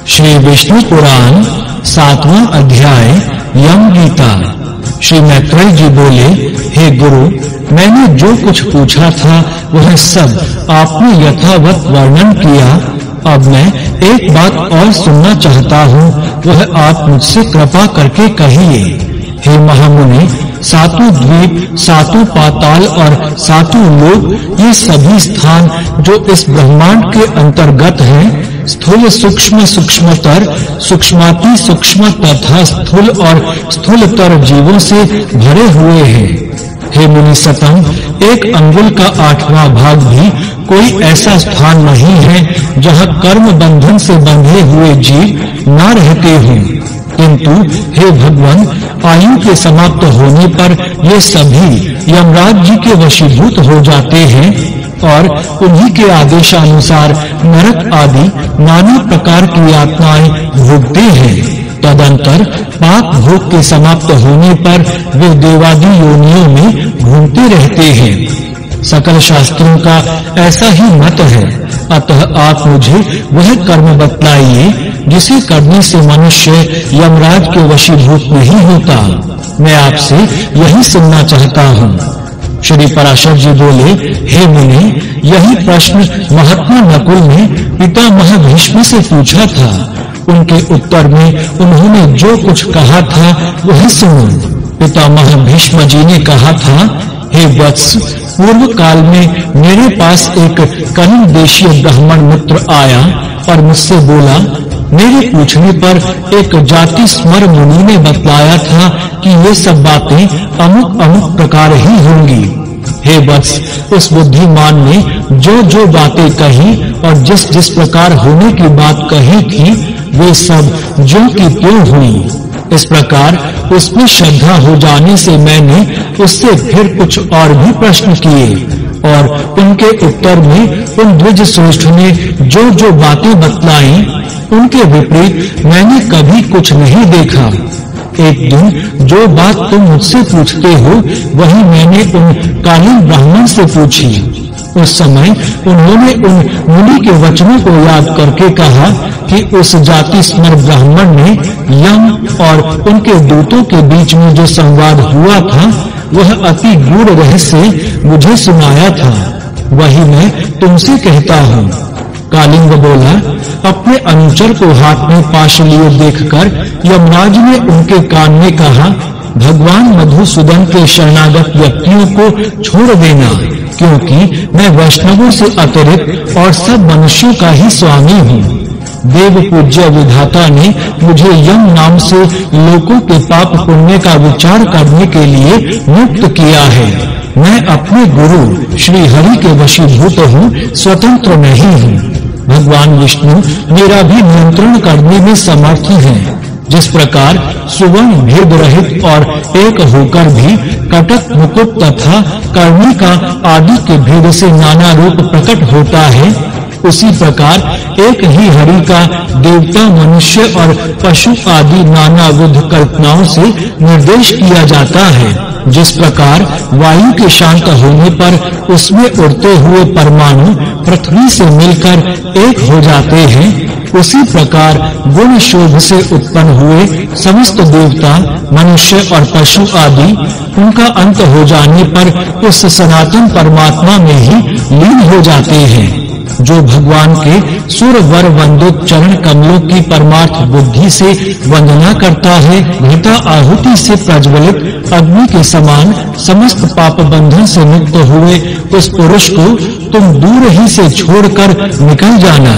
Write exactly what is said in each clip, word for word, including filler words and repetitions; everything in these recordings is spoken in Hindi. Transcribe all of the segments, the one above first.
श्री विष्णु पुराण सातवां अध्याय यम गीता। श्री मैत्रेय जी बोले, हे गुरु, मैंने जो कुछ पूछा था वह सब आपने यथावत वर्णन किया। अब मैं एक बात और सुनना चाहता हूँ, वह आप मुझसे कृपा करके कहिए। हे महामुनि, सातों द्वीप, सातों पाताल और सातों लोक, ये सभी स्थान जो इस ब्रह्मांड के अंतर्गत हैं, स्थूल सूक्ष्म सूक्ष्मतर, सूक्ष्माति सूक्ष्म तथा स्थूल और स्थूलतर जीवों से भरे हुए हैं। हे मुनि सतम, एक अंगुल का आठवां भाग भी कोई ऐसा स्थान नहीं है जहाँ कर्म बंधन से बंधे हुए जीव न रहते हों। किंतु हे भगवान, आयु के समाप्त होने पर ये सभी यमराज जी के वशीभूत हो जाते हैं और उन्हीं के आदेशानुसार नरक आदि नाना प्रकार की यातनाएं भोगते हैं। तदंतर पाप भोग के समाप्त होने पर वे देवादि योनियों में घूमते रहते हैं। सकल शास्त्रों का ऐसा ही मत है। अतः आप मुझे वह कर्म बतलाइए जिसे करने से मनुष्य यमराज के वशीभूत नहीं होता। मैं आपसे यही सुनना चाहता हूँ। श्री पराशर जी बोले, हे मुनि, यही प्रश्न महात्मा नकुल ने पितामह भीष्म से पूछा था। उनके उत्तर में उन्होंने जो कुछ कहा था वही सुनो। पितामह भीष्म जी ने कहा था, हे वत्स, पूर्व काल में मेरे पास एक कलिंग देशीय ब्राह्मण मित्र आया और मुझसे बोला, मेरे पूछने पर एक जाति स्मर मुनि ने बतलाया था कि ये सब बातें अमुक अमुक प्रकार ही होंगी। हे वत्स, उस बुद्धिमान ने जो जो बातें कही और जिस जिस प्रकार होने की बात कही थी, वे सब जो की त्यों हुई। इस प्रकार उसमें श्रद्धा हो जाने से मैंने उससे फिर कुछ और भी प्रश्न किए और उनके उत्तर में उन द्विज श्रेष्ठ ने जो जो बातें बतलाई, उनके विपरीत मैंने कभी कुछ नहीं देखा। एक दिन जो बात तुम मुझसे पूछते हो वही मैंने उन कालीन ब्राह्मण से पूछी। उस समय उन्होंने उन मुनि के वचनों को याद करके कहा कि उस जाति स्मर ब्राह्मण ने यम और उनके दूतों के बीच में जो संवाद हुआ था वह अति गूढ़ रहस्य मुझे सुनाया था। वही मैं तुमसे कहता हूँ। कालिंग बोला, अपने अनुचर को हाथ में पाश लिए देखकर यमराज ने उनके कान में कहा, भगवान मधुसूदन के शरणागत व्यक्तियों को छोड़ देना, क्योंकि मैं वैष्णवों से अतिरिक्त और सब मनुष्यों का ही स्वामी हूँ। देव पूज्य विधाता ने मुझे यम नाम से लोगों के पाप पुण्य का विचार करने के लिए मुक्त किया है। मैं अपने गुरु श्री हरि के वशीभूत हूँ, स्वतंत्र नहीं हूँ। भगवान विष्णु मेरा भी नियंत्रण करने में समर्थ हैं। जिस प्रकार सुवर्ण भेद रहित और एक होकर भी कटक मुकुट तथा कर्णिका आदि के भेद से नाना रूप प्रकट होता है, उसी प्रकार एक ही हरि का देवता, मनुष्य और पशु आदि नाना विध कल्पनाओं से निर्देश किया जाता है। जिस प्रकार वायु के शांत होने पर उसमें उड़ते हुए परमाणु पृथ्वी से मिलकर एक हो जाते हैं, उसी प्रकार गुण शोभ से उत्पन्न हुए समस्त देवता, मनुष्य और पशु आदि उनका अंत हो जाने पर उस सनातन परमात्मा में ही लीन हो जाते हैं। जो भगवान के सुरवर वंदित चरण कमलों की परमार्थ बुद्धि से वंदना करता है, घृता आहुति से प्रज्वलित अग्नि के समान समस्त पाप बंधन से मुक्त हुए उस पुरुष को तुम दूर ही से छोड़कर निकल जाना।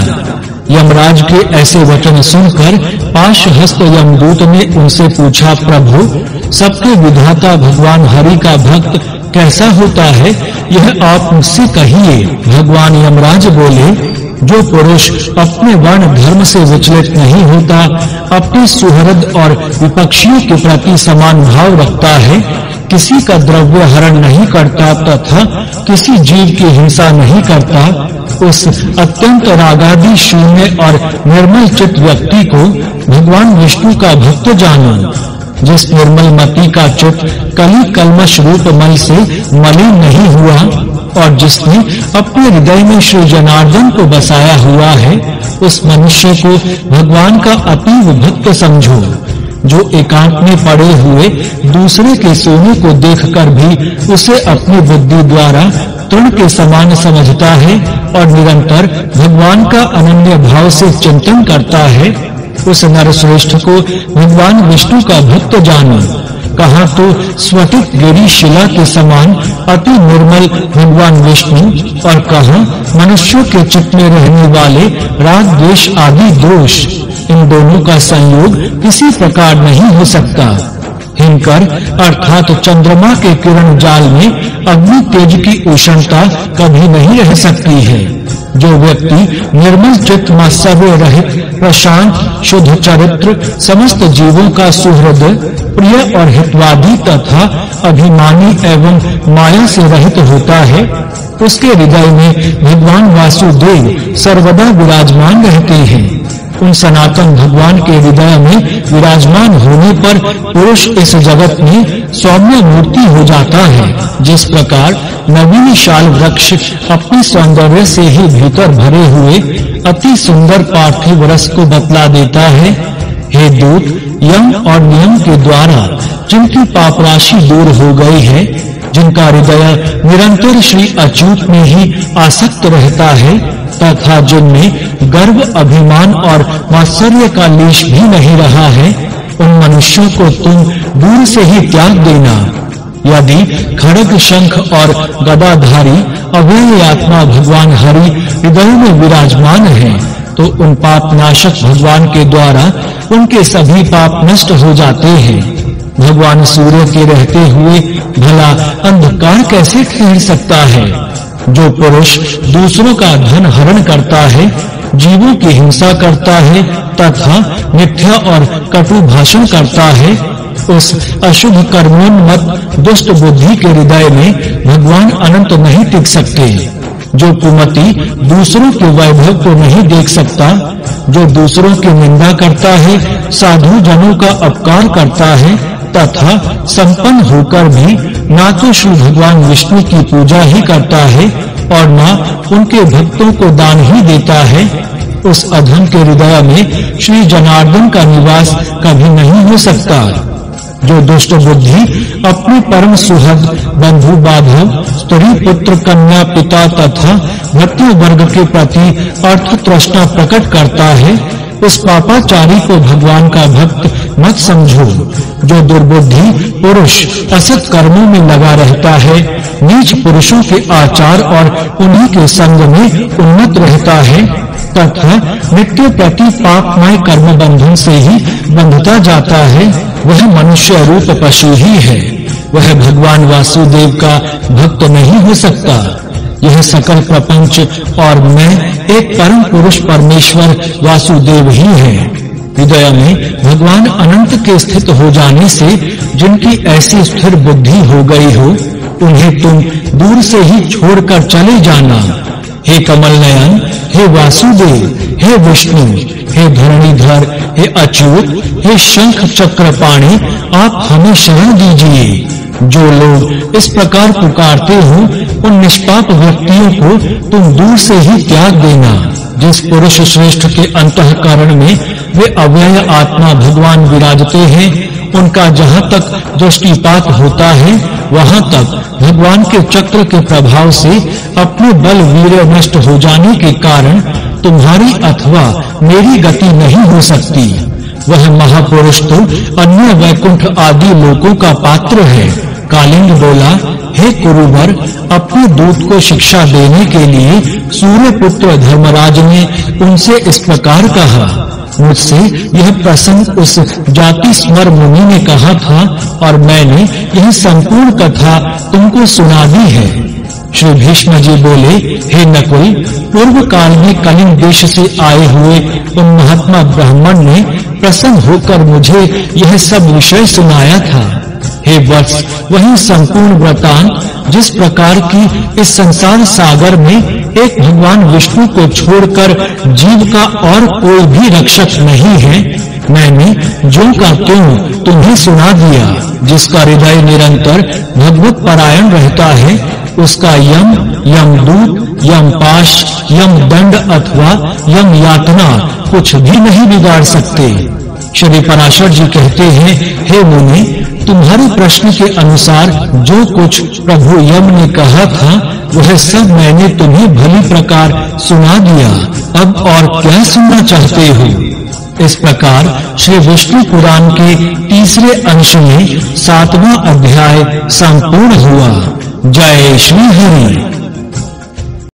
यमराज के ऐसे वचन सुनकर पाशहस्त यमदूत ने उनसे पूछा, प्रभु, सबके विधाता भगवान हरि का भक्त कैसा होता है, यह आप मुझसे कहिए। भगवान यमराज बोले, जो पुरुष अपने वर्ण धर्म से विचलित नहीं होता, अपने सुहृद और विपक्षियों के प्रति समान भाव रखता है, किसी का द्रव्य हरण नहीं करता तथा किसी जीव की हिंसा नहीं करता, उस अत्यंत रागादि शून्य और निर्मल चित्त व्यक्ति को भगवान विष्णु का भक्त जानो। जिस निर्मल मति का चित्त कली कल्मष रूप मल से मलिन नहीं हुआ, और जिसने अपने हृदय में श्री जनार्दन को बसाया हुआ है, उस मनुष्य को भगवान का अतीव भक्त समझो। जो एकांत में पड़े हुए दूसरे के सोने को देखकर भी उसे अपनी बुद्धि द्वारा तृण के समान समझता है और निरंतर भगवान का अनन्य भाव से चिंतन करता है, उस नरश्रेष्ठ को भगवान विष्णु का भक्त जानो। कहा तो स्फटिक गिरी शिला के समान अति निर्मल भगवान विष्णु, और कहा मनुष्यों के चित्त में रहने वाले राग द्वेष आदि दोष। इन दोनों का संयोग किसी प्रकार नहीं हो सकता। हिमकर अर्थात चंद्रमा के किरण जाल में अग्नि तेज की उष्णता कभी नहीं रह सकती है। जो व्यक्ति निर्मल चित्त मात्सर्य रहित, प्रशांत, शुद्ध चरित्र, समस्त जीवों का सुहृद, प्रिय और हितवादी तथा अभिमानी एवं माया से रहित होता है, उसके हृदय में भगवान वासुदेव सर्वदा विराजमान रहते हैं। उन सनातन भगवान के हृदय में विराजमान होने पर पुरुष इस जगत में सौम्य मूर्ति हो जाता है। जिस प्रकार नवीन शाल वृक्ष अपने सौंदर्य से ही भीतर भरे हुए अति सुंदर पार्थिव रस को बतला देता है, हे दूत, यम और नियम के द्वारा जिनकी पाप राशि दूर हो गई है, जिनका हृदय निरंतर श्री अच्युत में ही आसक्त रहता है तथा जिनमें गर्व, अभिमान और मात्सर्य का लेश भी नहीं रहा है, उन मनुष्यों को तुम दूर से ही त्याग देना। यदि खड्ग, शंख और गदाधारी अव्यय आत्मा भगवान हरि हृदय में विराजमान है, तो उन पाप नाशक भगवान के द्वारा उनके सभी पाप नष्ट हो जाते हैं। भगवान सूर्य के रहते हुए भला अंधकार कैसे ठहर सकता है? जो पुरुष दूसरों का धन हरण करता है, जीवों की हिंसा करता है तथा मिथ्या और कटु भाषण करता है, उस अशुभ कर्मोन्मत्त दुष्ट बुद्धि के हृदय में भगवान अनंत नहीं टिक सकते। जो कुमति दूसरों के वैभव को नहीं देख सकता, जो दूसरों की निंदा करता है, साधु जनों का अपकार करता है तथा संपन्न होकर भी ना तो श्री भगवान विष्णु की पूजा ही करता है और ना उनके भक्तों को दान ही देता है, उस अधम के हृदय में श्री जनार्दन का निवास कभी नहीं हो सकता। जो दुष्ट बुद्धि अपने परम सुहृद, बंधु बांधव, स्त्री पुत्र, कन्या, पिता तथा भक्ति वर्ग के प्रति अर्थ तृष्णा प्रकट करता है, उस पापाचारी को भगवान का भक्त मत समझो। जो दुर्बुद्धि पुरुष असत कर्मों में लगा रहता है, नीच पुरुषों के आचार और उन्हीं के संग में उन्मत्त रहता है तथा नित्य प्रति पापमय कर्म बंधन से ही बंधता जाता है, वह मनुष्य रूप पशु ही है। वह भगवान वासुदेव का भक्त नहीं हो सकता। यह सकल प्रपंच और मैं एक परम पुरुष परमेश्वर वासुदेव ही है। हृदय में भगवान अनंत के स्थित हो जाने से जिनकी ऐसी स्थिर बुद्धि हो गई हो, उन्हें तुम दूर से ही छोड़कर चले जाना। हे कमल नयन, हे वासुदेव, हे विष्णु, हे धरणीधर, हे अच्युत, हे शंख चक्र पाणी, आप हमें शरण दीजिए। जो लोग इस प्रकार पुकारते हो, उन निष्पाप व्यक्तियों को तुम दूर से ही त्याग देना। जिस पुरुष श्रेष्ठ के अंतःकरण में वे अव्यय आत्मा भगवान विराजते हैं, उनका जहां तक दृष्टिपात होता है, वहां तक भगवान के चक्र के प्रभाव से अपने बल वीर्य नष्ट हो जाने के कारण तुम्हारी अथवा मेरी गति नहीं हो सकती। वह महापुरुष तो अन्य वैकुंठ आदि लोकों का पात्र है। कालिंग बोला, हे कुरुवर, अपने दूत को शिक्षा देने के लिए सूर्य पुत्र धर्मराज ने उनसे इस प्रकार कहा। मुझसे यह प्रसंग उस जाति स्मर मुनि ने कहा था और मैंने यह संपूर्ण कथा तुमको सुना दी है। श्री भीष्म जी बोले, हे नकुल, पूर्व काल में कलिंग देश से आए हुए उन महात्मा ब्राह्मण ने प्रसन्न होकर मुझे यह सब विषय सुनाया था। हे वत्स, वही संपूर्ण वृतांत जिस प्रकार की इस संसार सागर में एक भगवान विष्णु को छोड़कर जीव का और कोई भी रक्षक नहीं है, मैंने जो का त्यों तुम्हें सुना दिया। जिसका हृदय निरंतर भगवत परायण रहता है, उसका यम, यमदूत, यमपाश, यमदंड अथवा यम यातना कुछ भी नहीं बिगाड़ सकते। श्री पराशर जी कहते हैं, हे मुनि, तुम्हारे प्रश्न के अनुसार जो कुछ प्रभु यम ने कहा था वह सब मैंने तुम्हें भली प्रकार सुना दिया। अब और क्या सुनना चाहते हो? इस प्रकार श्री विष्णु पुराण के तीसरे अंश में सातवां अध्याय संपूर्ण हुआ। जय श्री हरि।